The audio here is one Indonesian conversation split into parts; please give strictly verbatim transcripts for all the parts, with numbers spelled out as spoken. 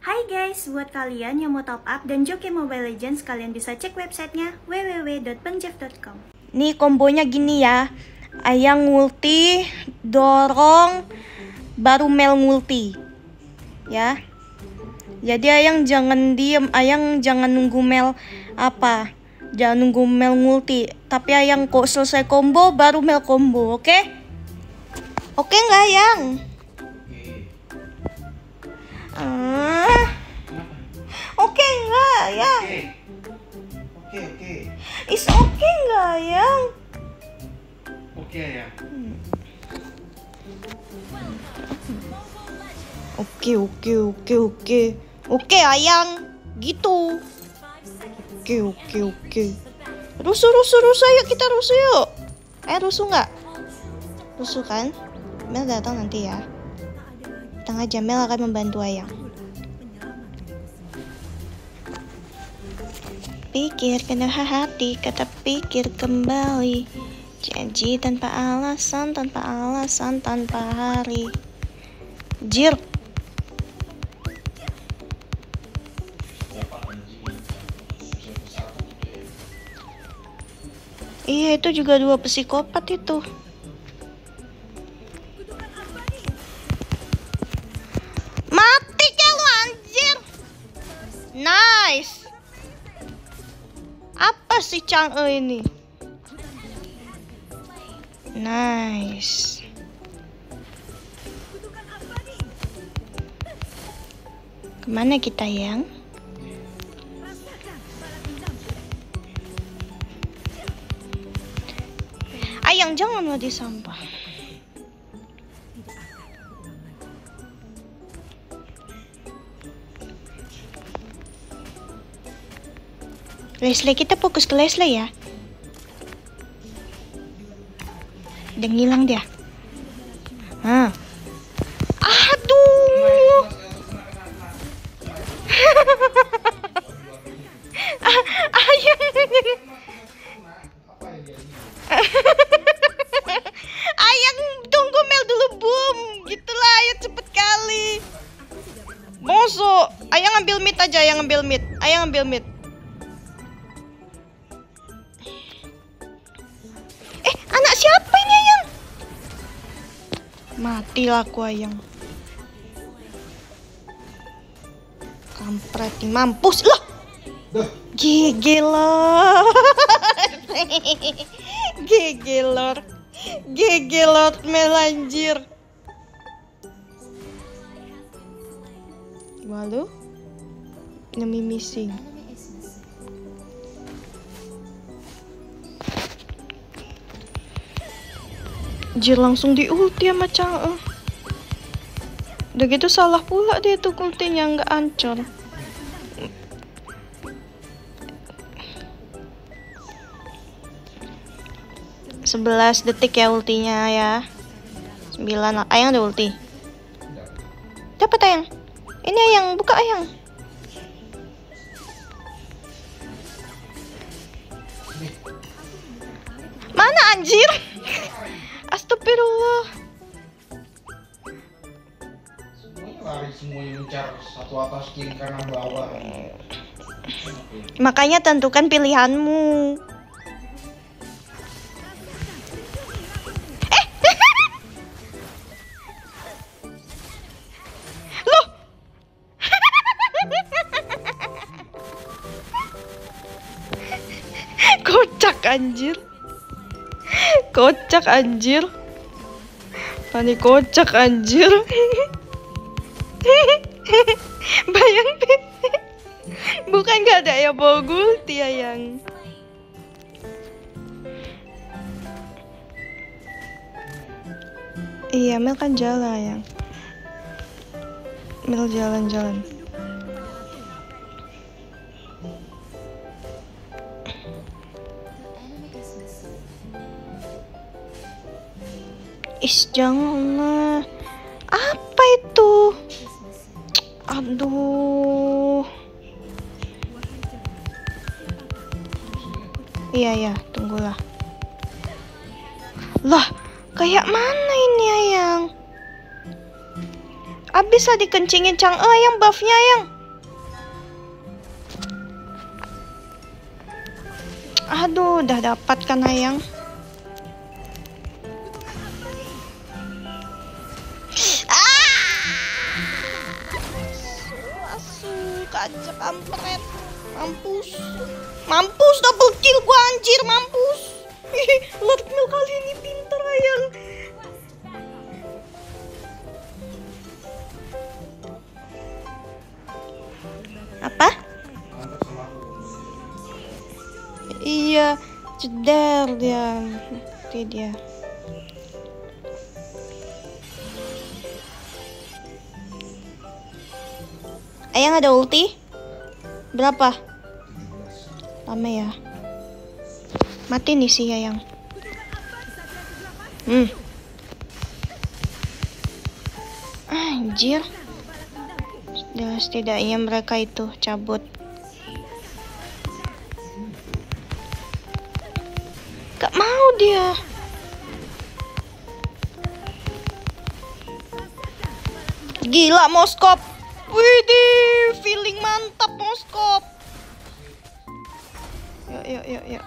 Hai guys, buat kalian yang mau top up dan joki Mobile Legends, kalian bisa cek websitenya w w w dot pengjef dot com. Nih kombonya gini ya, Ayang ngulti, dorong, baru Mel ngulti, ya. Jadi Ayang jangan diem, Ayang jangan nunggu Mel apa, jangan nunggu Mel ngulti. Tapi Ayang kok selesai combo baru Mel combo, oke? Okay? Oke okay nggak Ayang? Ah, oke okay nggak Ayang? Oke oke. Is oke okay nggak Ayang? Oke ya. Oke oke oke oke oke Ayang gitu. Oke oke oke. Rusuh rusuh rusuh, ayo kita rusuh yuk. Eh rusuh nggak? Rusuh kan? Mel datang nanti ya. Tengah jam Mel akan membantu Ayang. Pikir kena hati, kata pikir kembali. Janji tanpa alasan, tanpa alasan, tanpa hari. Jir. Iya, itu juga dua psikopat itu. Mati ya lu anjir. Nice. Apa sih Chang'e ini? Nice. Kemana kita Yang? Ayang jangan mati sampah. Leslie, kita fokus ke Leslie ya. Udah ngilang dia. Ah. Aduh. Ayang. Ayang tunggu Mel dulu, boom. Gitulah, ayo cepet kali. Moso, Ayang ambil mid aja, Ayang ambil mid. Ayang ambil mid. Eh, anak siapa ini Ayang? Matilah aku Ayang. Kampret nih, mampus lah. G G Lord. G G Lord. G G Lord Mel anjir. Waduh. Enemy missing. Anjir, langsung di ulti sama Chang'e. Udah gitu salah pula dia tuh ultinya, nggak ancur. sebelas detik ya ultinya ya. sembilan. Ayang ada ulti. Dapat Ayang. Ini Ayang, buka Ayang. Mana anjir? Astagfirullah. Semuanya lari, semuanya mencar satu atas kiri kanan bawah. Makanya tentukan pilihanmu. Eh. Loh. Kocak anjir. Kocak anjir. Panik kocak anjir. Bayangin. Bukan gak ada ya bawa gulti Ayang. Iya, Mel kan jalan Ayang. Mel jalan-jalan. Is jangan. Apa itu? Aduh. Iya ya, tunggulah. Lah, kayak mana ini Ayang? Abis lah dikencingin Chang'e Ayang, buffnya Ayang. Aduh, udah dapat kan Ayang. Aja kampret. Mampus. Mampus double kill gua anjir, mampus. Lord Mel kali ini pinter Ayang. Apa? Iya, ceder dia. Itu dia. Ayang ada ulti? Berapa? Lama ya. Mati nih si Ayang. Hmm. Anjir. Sudah setidaknya mereka itu cabut. Gak mau dia. Gila Moskop. Widih, feeling mantap Moskop. Yuk, yuk, yuk, yuk.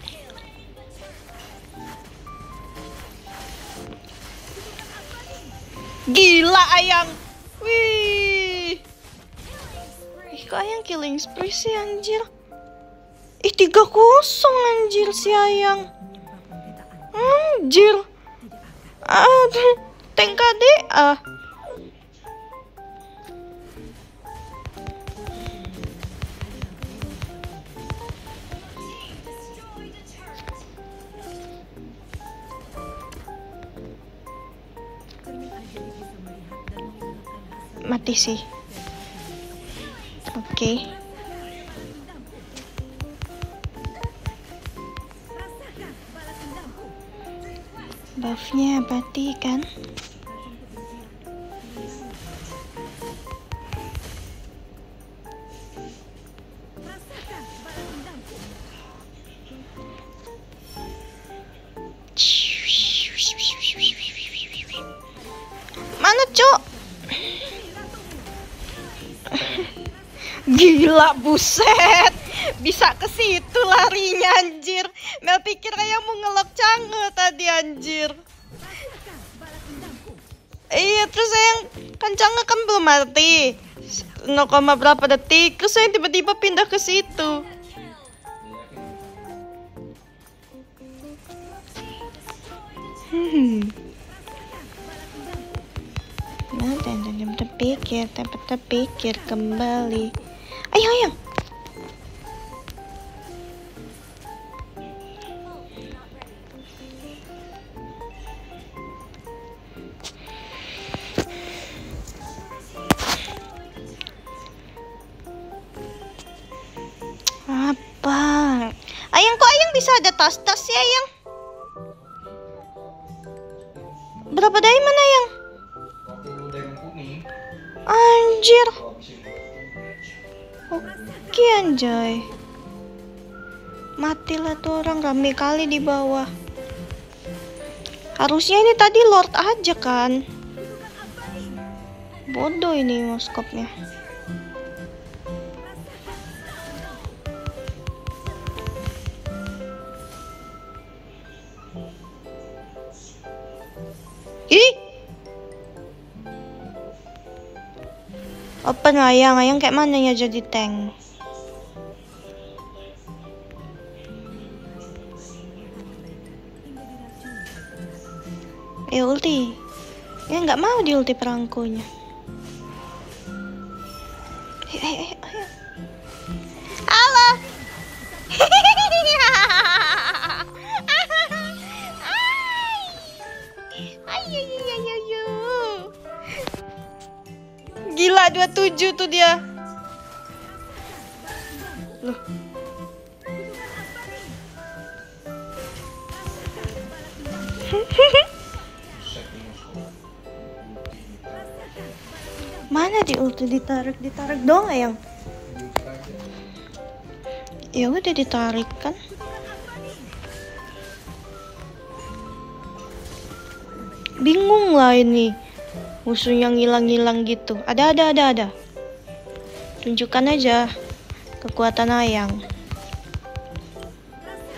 Gila Ayang. Wih. Ih, kok Ayang killing spree sih anjir. Ih, tiga kosong anjir si Ayang. Anjir. Aduh, tank K D ah. Mati sih. Oke. Okay. Buffnya mati kan? Mana, Cok? Gila, buset. Bisa ke situ larinya anjir. Mel pikir kayak mau ngelok Chang'e tadi anjir. Iya, terus yang kan Chang'e kan belum mati. nol, berapa detik. Terus saya tiba-tiba pindah ke situ. Hmm. Nah, dan dan terpikir, tempat terpikir kembali. Ayo, ayo. Apa? Ayang, kok Ayang bisa ada tas-tas ya, Ayang? Berapa diamond, Ayang? Anjir. Oke anjay. Matilah tuh orang, rame kali di bawah. Harusnya ini tadi Lord aja kan. Bodoh ini Moskopnya. Ih. Open Ayang, Ayang kayak mana ya jadi tank? Eh ulti. Ya nggak mau di ulti perangkonya. Ayo, ayo, ayo, ayo. Halo. Ayo, ayo, ayo, ayo. Gila, dua puluh tujuh tuh dia. Loh. Mana di ulti ditarik, ditarik dong Ayang. Ya udah ditarik kan. Bingung lah ini. Musuh yang hilang-hilang gitu. Ada, ada, ada, ada. Tunjukkan aja kekuatan Ayang.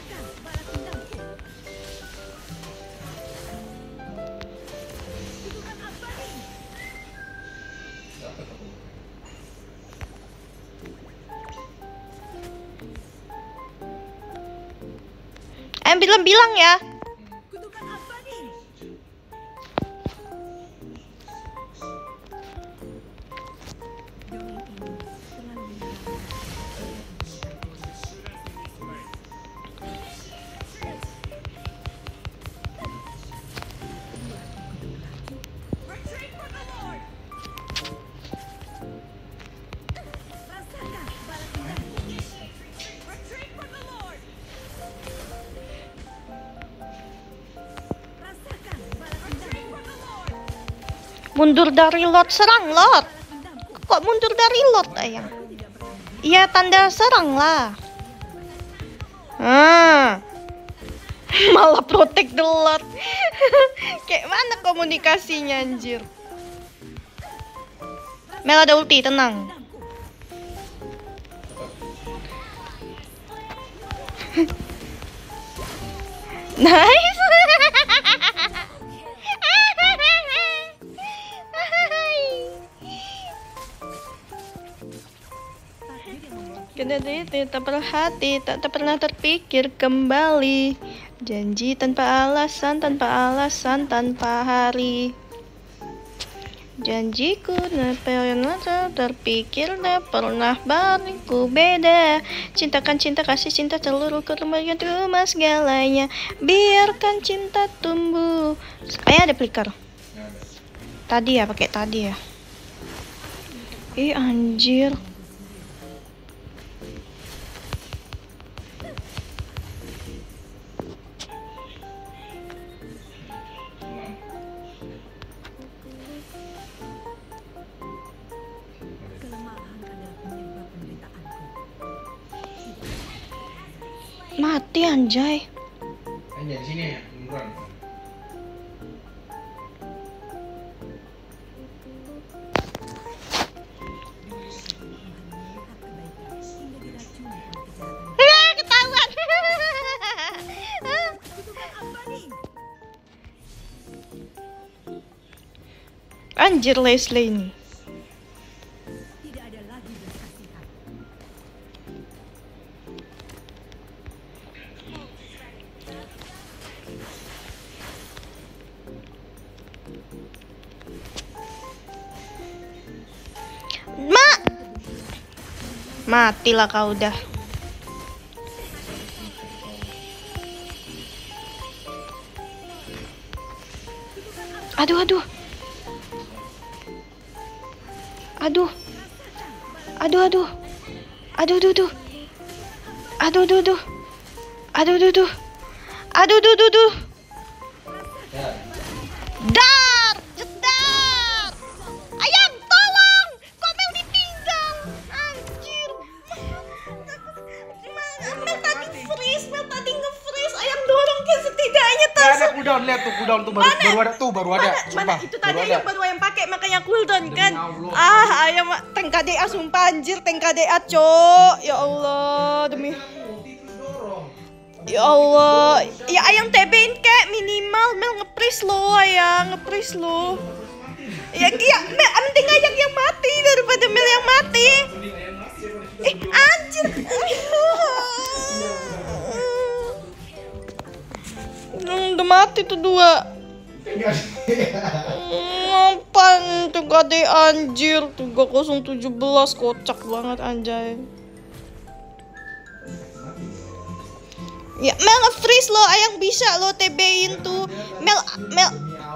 Ayang bilang-bilang ya. Mundur dari lot, serang lot. Kok mundur dari lot ayang? Iya tanda serang lah. Ah. Malah protect the lot. Kayak mana komunikasinya anjir? Mel ada ulti, tenang. Nice. Kena tak perhati, tak, tak pernah terpikir kembali. Janji tanpa alasan, tanpa alasan, tanpa hari. Janjiku tak pernah terpikir, tak pernah bariku beda. Cintakan cinta, kasih cinta, seluruh kelembagaan cuma segalanya. Biarkan cinta tumbuh. Supaya ada flicker. Tadi ya, pakai tadi ya. Ih anjir. Mati anjay. Anjay sini ya, munduran. Ah, ketahuan. Anjir Leslie ini. Ma, matilah kau udah. Aduh, aduh. Aduh. Aduh, aduh. Aduh, aduh, aduh. Aduh, aduh, aduh. Aduh, aduh, aduh. Aduh, aduh, aduh, aduh. Dar, jedar. Ayang, tolong. Kok Mel ditinggal? Anjir. Mel tadi freeze, Mel tadi nge-freeze. Ayang dorong ke setidaknya Nah, ada cooldown, lihat tuh cooldown tuh baru, baru ada tuh, baru ada. Mana, Sumpah, mana? Itu tadi baru yang ada. baru yang pakai makanya cooldown Demi kan. Allah. Ah, ayam tank K D A sumpah anjir, tank K D A, Cok. Ya Allah, demi Ya Allah. Ya ayang T B-in kek minimal Mel nge-freeze lo, ayang nge-freeze lo. Ya kia, Mel mending ayang yang mati daripada Mel yang mati. Eh, anjir. Hmm, udah mati tuh dua. Ngapain tuh gade anjir tiga nol satu tujuh kocak banget anjay. Ya Mel nge-freeze lo, ayang bisa lo T B-in tuh. Mel Mel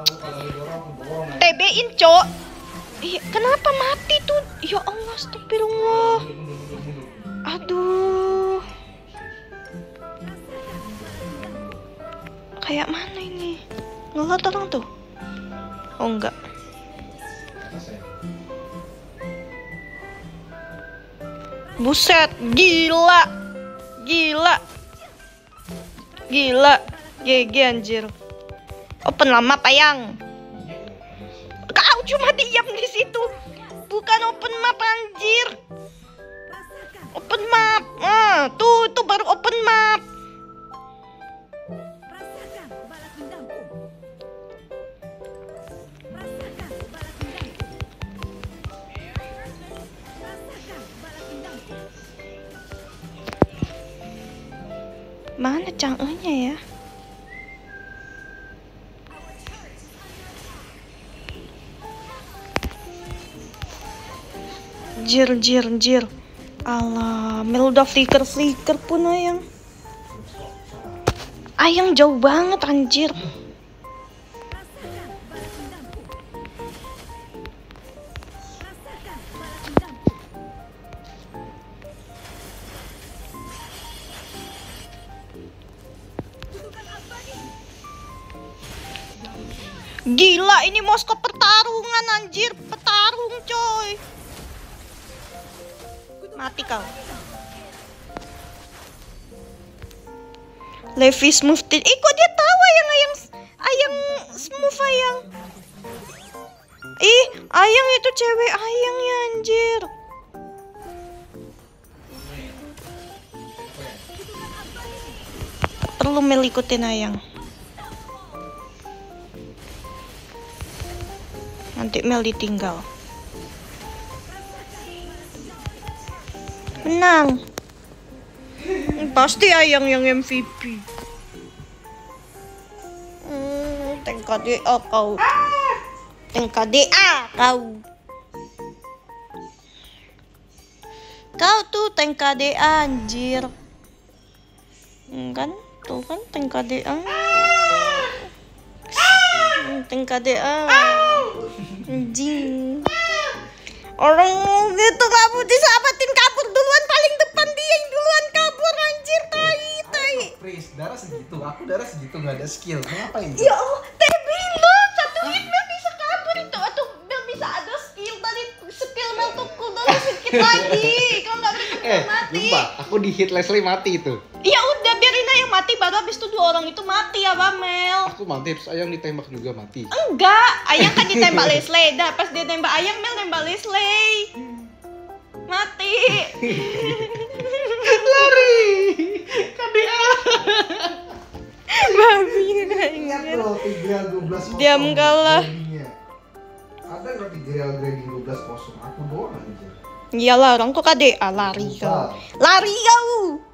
T B-in, Cok. Ih, kenapa mati tuh? Ya Allah, astagfirullah. Aduh. Kayak mana ini? Ngelot orang tuh? Oh enggak. Buset, gila. Gila. Gila. G G anjir. Open lama payang. Kau cuma diam di situ. Bukan open map anjir. Open map. Ah, tuh tuh baru open map. Mana Chang'e-nya ya? Jir jir jir. Alah, Mel udah flicker flicker pun Ayang. Ayang jauh banget anjir. Gila, ini Moskow pertarungan anjir, petarung coy. Mati kau. Levi smooth. Eh kok dia tahu ayang ayang ayang smooth ayang. Ih, ayang itu cewek ayangnya anjir. Perlu Mel ikutin ayang. Nanti Mel ditinggal. Menang. Pasti ayang yang M V P. Hmm, T K D A kau. T K D A kau. Kau tuh T K D A anjir. Hmm, kan? Tuh kan T K D A. Hmm, T K D A. Anjing. Orang gitu kamu disahabatin kabur duluan, paling depan dia yang duluan kabur anjir, tai tai. Pris, darah segitu, aku darah segitu nggak ada skill, ngapain? Ya Allah, teh bilang satu hit Mel bisa kabur itu, atau Mel bisa ada skill tadi, skill Mel tuh cooldown sedikit lagi, kalau nggak bisa Eh, mati. lupa, aku di hit Leslie mati itu. Ya udah biarin aja yang mati, baru habis itu dua orang itu mati ya Bang Mel. Aku mati, terus ayang ditembak juga mati. Enggak, ayang kan ditembak Leslie. Dah pas dia tembak ayang, Mel tembak Leslie. Mati. Lari, K D A. Babi Ingat loh, Tigreal dua belas kosong. Diam kalah. Ada nggak Tigreal grading dua belas kosong? Aku doang aja. Iyalah orang tuh K D A lari kau. Lari kau.